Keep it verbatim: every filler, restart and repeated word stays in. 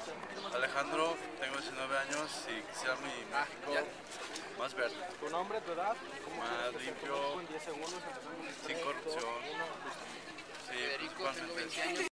Alejandro, tengo diecinueve años y quisiera mi México más verde, ¿Tu nombre, tu edad? ¿Cómo más quieres que se limpio, conozca en diez segundos? Empezamos en sin tres, dos, corrupción. uno, listo. Sí, Federico, tengo principalmente veinte eso. años.